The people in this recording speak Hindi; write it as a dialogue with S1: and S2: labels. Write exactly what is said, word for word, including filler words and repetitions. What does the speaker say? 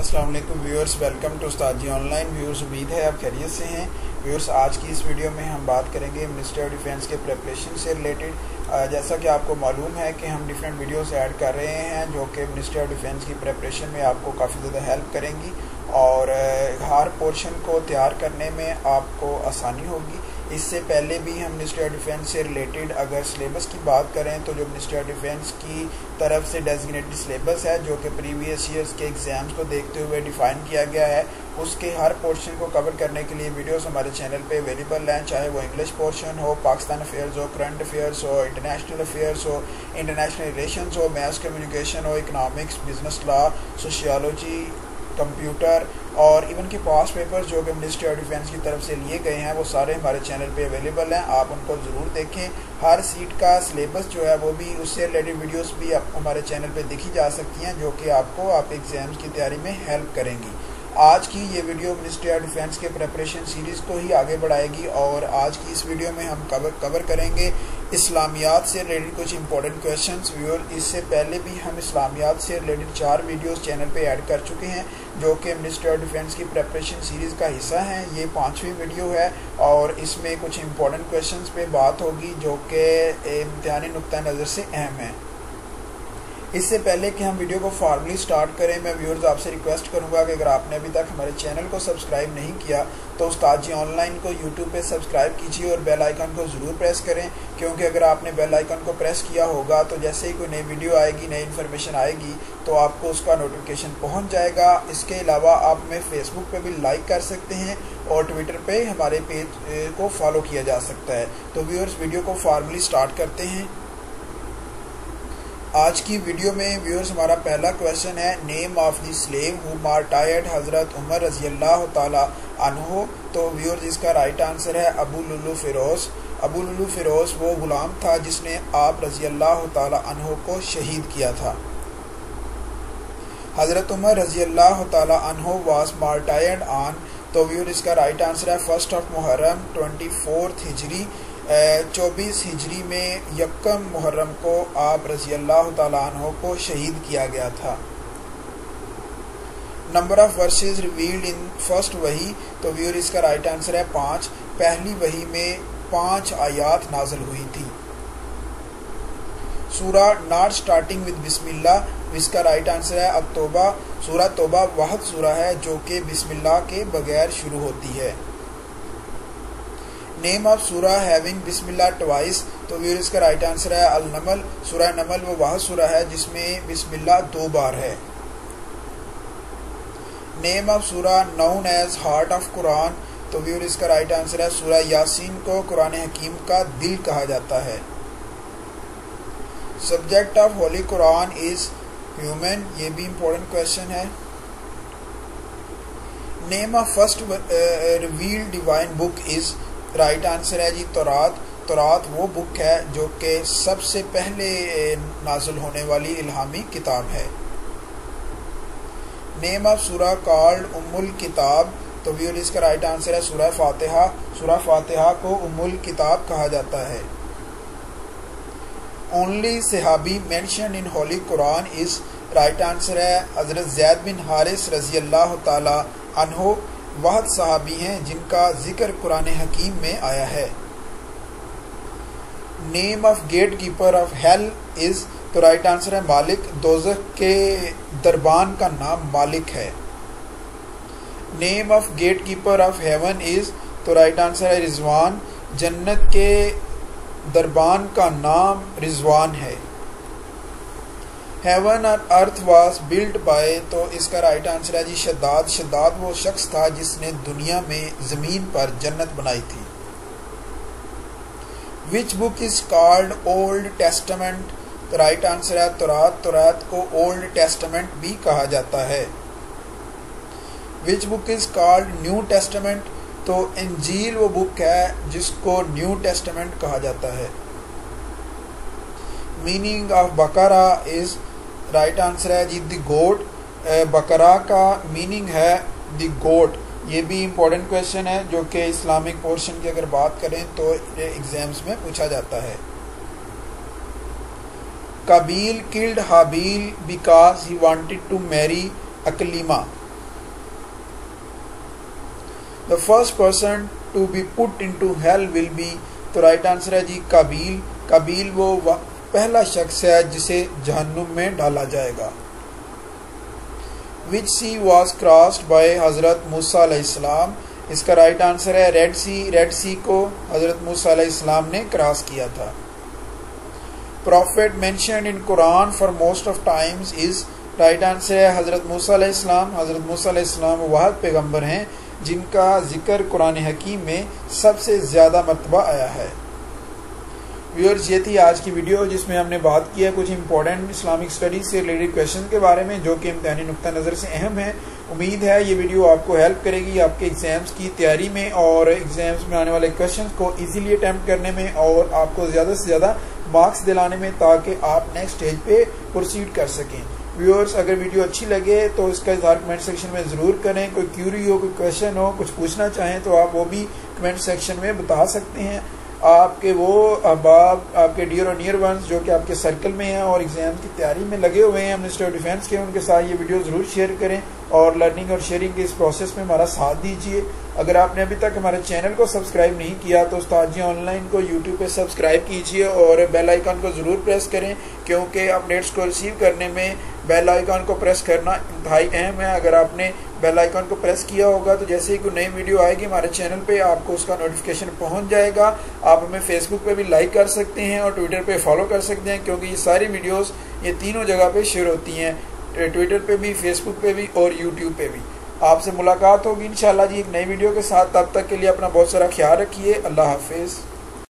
S1: अस्सलाम वालेकुम viewers, welcome to Ustad ji online. Viewers, उम्मीद है आप खैरियत से हैं। व्यूअर्स, आज की इस वीडियो में हम बात करेंगे मिनिस्ट्री ऑफ डिफेंस के प्रिपरेशन से रिलेटेड। जैसा कि आपको मालूम है कि हम डिफरेंट वीडियोस ऐड कर रहे हैं जो कि मिनिस्ट्री ऑफ डिफेंस की प्रिपरेशन में आपको काफ़ी ज़्यादा हेल्प करेंगी और हर पोर्शन को तैयार करने में आपको आसानी होगी। इससे पहले भी हम मिनिस्ट्री ऑफ डिफेंस से रिलेटेड अगर सिलेबस की बात करें तो जो मिनिस्ट्री ऑफ डिफेंस की तरफ से डेजिग्नेटेड सिलेबस है जो कि प्रीवियस ईयर्स के एग्जाम्स को देखते हुए डिफाइन किया गया है, उसके हर पोर्शन को कवर करने के लिए वीडियोस हमारे चैनल पे अवेलेबल हैं। चाहे वो इंग्लिश पोर्शन हो, पाकिस्तान अफेयर्स हो, करंट अफेयर्स हो, इंटरनेशनल अफेयर्स हो, इंटरनेशनल रिलेशंस हो, मैथ्स कम्युनिकेशन हो, economics, business law, sociology, computer और इवन के पास पेपर्स जो कि मिनिस्ट्री ऑफ डिफेंस की तरफ से लिए गए हैं वो सारे हमारे चैनल पे अवेलेबल हैं। आप उनको ज़रूर देखें। हर सीट का सिलेबस जो है वो भी उससे रिलेटेड वीडियोस भी आप हमारे चैनल पे देखी जा सकती हैं जो कि आपको आप एग्जाम्स की तैयारी में हेल्प करेंगी। आज की ये वीडियो मिनिस्ट्री ऑफ डिफेंस के प्रिपरेशन सीरीज़ को ही आगे बढ़ाएगी और आज की इस वीडियो में हम कवर कवर करेंगे इस्लामियात से रिलेटेड कुछ इंपॉर्टेंट क्वेश्चंस। व्यूअर, इससे पहले भी हम इस्लामियात से रिलेटेड चार वीडियोस चैनल पे ऐड कर चुके हैं जो कि मिनिस्ट्री ऑफ डिफेंस की प्रिपरेशन सीरीज़ का हिस्सा हैं। ये पाँचवीं वीडियो है और इसमें कुछ इंपॉर्टेंट क्वेश्चंस पे बात होगी जो कि इम्तिहानी नुक्ता नज़र से अहम है। इससे पहले कि हम वीडियो को फॉर्मली स्टार्ट करें, मैं व्यूअर्स आपसे रिक्वेस्ट करूंगा कि अगर आपने अभी तक हमारे चैनल को सब्सक्राइब नहीं किया तो उस्ताद जी ऑनलाइन को यूट्यूब पे सब्सक्राइब कीजिए और बेल आइकन को ज़रूर प्रेस करें, क्योंकि अगर आपने बेल आइकन को प्रेस किया होगा तो जैसे ही कोई नई वीडियो आएगी, नई इन्फॉर्मेशन आएगी तो आपको उसका नोटिफिकेशन पहुँच जाएगा। इसके अलावा आप हमें फेसबुक पर भी लाइक कर सकते हैं और ट्विटर पर हमारे पेज को फॉलो किया जा सकता है। तो व्यूअर्स, वीडियो को फॉर्मली स्टार्ट करते हैं। आज की वीडियो में व्यूअर्स हमारा पहला क्वेश्चन है, name of the slave who martyred हजरत उमर रजी अल्लाह ताला अन्हो। तो व्यूअर्स, इसका राइट आंसर है अबू लुलू फिरोज। अबू लुलू फिरोज वो गुलाम था जिसने आप रजी अल्लाह ताला अन्हो को शहीद किया था। हजरत उमर रजी अल्लाह ताला अन्हो वाज मार्टायर्ड ऑन। तो व्यूअर्स, इसका राइट आंसर है फर्स्ट ऑफ मुहर्रम ट्वेंटी फोर्थ हिजरी। चौबीस हिजरी में यक्कम मुहर्रम को आप रजी अल्लाह ताला अन्हो को शहीद किया गया था। Number of verses revealed in first वही। तो व्यूअर, इसका राइट आंसर है पाँच। पहली वही में पांच आयात नाज़िल हुई थी। सूरा नॉट स्टार्टिंग विद बिस्मिल्लाह, इसका राइट आंसर है अत-तौबा। सूरा तौबा वाहिद सूरा है जो कि बिस्मिल्लाह के बगैर शुरू होती है। नेम ऑफ सूरा हैविंग बिस्मिल्लाह ट्वाइस। तो व्यूअर, इसका राइट आंसर है अल-नमल। सूरा नमल वो वाहिद सूरा है जिसमें बिस्मिल्लाह दो बार है। नेम ऑफ सूरा known as heart of Quran. तो व्यूअर, इसका राइट आंसर है सूरा यासीन को कुरान हकीम का दिल कहा जाता है। Subject of holy Quran is human, ये भी इंपॉर्टेंट क्वेश्चन है। Name of first revealed divine book is, right answer है जी तौरात। तौरात वो बुक है जो कि सबसे पहले नाज़िल होने वाली इल्हामी किताब है। नेम ऑफ सूरा कॉल्ड उम्मुल किताब। तो व्यूअर, इसका राइट आंसर है सूरा फातिहा। सूरा फातिहा को उम्मुल किताब कहा जाता है। ओनली सहाबी mention in holy Quran is, right answer है हजरत ज़ैद बिन हारिस रजी अल्लाह ताला अन्हो वाहिद सहाबी हैं जिनका जिक्र कुरान हकीम में आया है। Name of gate keeper of hell is, तो राइट आंसर है मालिक। दोज़ख के दरबान का नाम मालिक है। Name of gate keeper of heaven is, तो राइट आंसर है रिजवान। जन्नत के दरबान का नाम रिजवान है। हेवन और अर्थ वाज बिल्ट बाय, तो इसका राइट आंसर है जी शद्दाद। शद्दाद वो शख्स था जिसने दुनिया में जमीन पर जन्नत बनाई थी। Which book is called old testament. तो राइट आंसर है तौरात। तौरात को ओल्ड टेस्टामेंट भी कहा जाता है। Which book is called new testament. तो इंजील वो बुक है जिसको न्यू टेस्टामेंट कहा जाता है। मीनिंग ऑफ बकरा इज, राइट आंसर है जी द गोट। बकरा का मीनिंग है द गोट। ये भी इंपॉर्टेंट क्वेश्चन है जो कि इस्लामिक पोर्शन की अगर बात करें तो एग्जाम्स में पूछा जाता है। Qabil killed Habil because he wanted to marry Aqlima. The first person to be put into hell will be, तो राइट आंसर है जी काबील। काबील वो पहला शख्स है जिसे जहन्नुम में डाला जाएगा। Which sea was crossed by हजरत मूसा अलैहिस्सलाम, इसका राइट आंसर है रेड सी। रेड सी को हजरत मूसा अलैहिस्सलाम ने क्रॉस किया था। Prophet mentioned in Quran for most of times is, right answer है हजरत मूसा अलैहिस्सलाम। हजरत मूसा अलैहिस्सलाम वाहिद पैगंबर हैं जिनका जिक्र कुरान हकीम में सबसे ज्यादा मर्तबा आया है। व्यूअर्स, ये थी आज की वीडियो जिसमें हमने बात की है कुछ इंपॉर्टेंट इस्लामिक स्टडीज से रिलेटेड क्वेश्चन के बारे में जो कि इम्तिहानी नुक्ता नज़र से अहम है। उम्मीद है ये वीडियो आपको हेल्प करेगी आपके एग्जाम्स की तैयारी में और एग्जाम्स में आने वाले क्वेश्चन को इजीली अटेम्प्ट करने में और आपको ज़्यादा से ज़्यादा मार्क्स दिलाने में, ताकि आप नेक्स्ट स्टेज पे प्रोसीड कर सकें। व्यूअर्स, अगर वीडियो अच्छी लगे तो इसका इज़हार कमेंट सेक्शन में ज़रूर करें। कोई क्यूरी हो, कोई क्वेश्चन हो, कुछ पूछना चाहें तो आप वो भी कमेंट सेक्शन में बता सकते हैं। आपके वो अहबाब, आपके डियर और नियर वंस जो कि आपके सर्कल में हैं और एग्जाम की तैयारी में लगे हुए हैं मिनिस्ट्री ऑफ डिफेंस के, उनके साथ ये वीडियो ज़रूर शेयर करें और लर्निंग और शेयरिंग के इस प्रोसेस में हमारा साथ दीजिए। अगर आपने अभी तक हमारे चैनल को सब्सक्राइब नहीं किया तो उस्ताद जी ऑनलाइन को यूट्यूब पे सब्सक्राइब कीजिए और बेल आइकन को ज़रूर प्रेस करें, क्योंकि अपडेट्स को रिसीव करने में बेल आइकन को प्रेस करना इंतहाई अहम है। अगर आपने बेल आइकन को प्रेस किया होगा तो जैसे ही कोई नई वीडियो आएगी हमारे चैनल पे आपको उसका नोटिफिकेशन पहुंच जाएगा। आप हमें फेसबुक पे भी लाइक कर सकते हैं और ट्विटर पे फॉलो कर सकते हैं, क्योंकि ये सारी वीडियोस ये तीनों जगह पे शेयर होती हैं, ट्विटर पे भी, फेसबुक पे भी और यूट्यूब पे भी। आपसे मुलाकात होगी इंशाल्लाह जी एक नई वीडियो के साथ। तब तक के लिए अपना बहुत सारा ख्याल रखिए। अल्लाह हाफिज़।